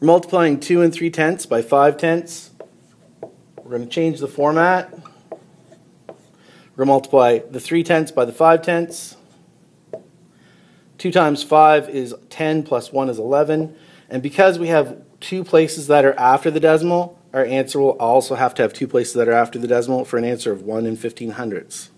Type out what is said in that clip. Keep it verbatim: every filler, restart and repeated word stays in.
We're multiplying two and three tenths by five tenths. We're going to change the format. We're going to multiply the three tenths by the five tenths. two times five is ten plus one is eleven. And because we have two places that are after the decimal, our answer will also have to have two places that are after the decimal for an answer of one and fifteen hundredths.